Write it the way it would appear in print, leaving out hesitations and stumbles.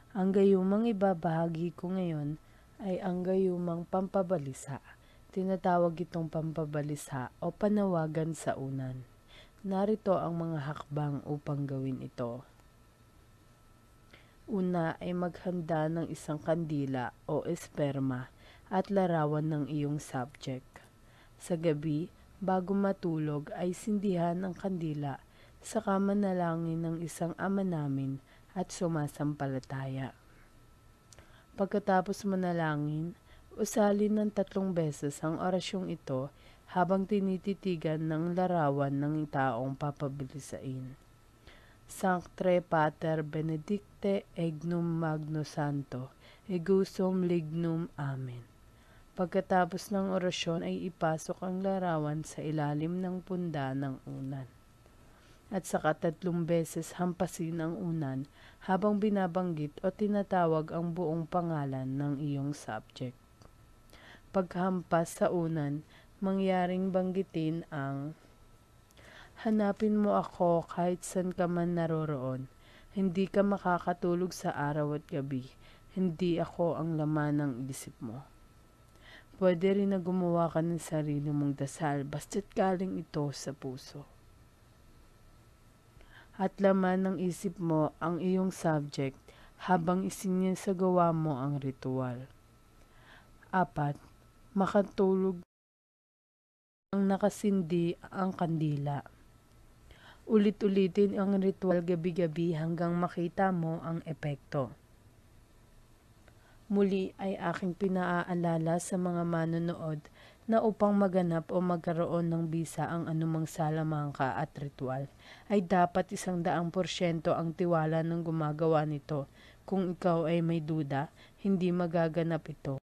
Ang gayumang ibabahagi ko ngayon ay ang gayumang pampabalisa. Tinatawag itong pampabalisa o panawagan sa unan. Narito ang mga hakbang upang gawin ito. Una ay maghanda ng isang kandila o esperma at larawan ng iyong subject. Sa gabi, bago matulog ay sindihan ang kandila, saka manalangin ng isang Ama Namin at sumasampalataya. Pagkatapos manalangin, usalin ng 3 beses ang orasyong ito habang tinititigan ng larawan ng taong papabilisain. Sanctre Pater Benedicte Egnum Magno Santo, Egusum Lignum Amen. Pagkatapos ng orasyon ay ipasok ang larawan sa ilalim ng punda ng unan. At saka 3 beses hampasin ang unan habang binabanggit o tinatawag ang buong pangalan ng iyong subject. Paghampas sa unan, mangyaring banggitin ang hanapin mo ako kahit saan ka man naroroon. Hindi ka makakatulog sa araw at gabi. Hindi ako ang laman ng isip mo. Pwede rin na gumawa ka ng sarili mong dasal basta't galing ito sa puso. At laman ng isip mo ang iyong subject habang isinasagawa mo ang ritual. 4. Makatulog ang nakasindi ang kandila. Ulit-ulitin ang ritual gabi-gabi hanggang makita mo ang epekto. Muli ay aking pinaaalala sa mga manonood na upang maganap o magkaroon ng bisa ang anumang salamangka at ritual, ay dapat 100% ang tiwala ng gumagawa nito. Kung ikaw ay may duda, hindi magaganap ito.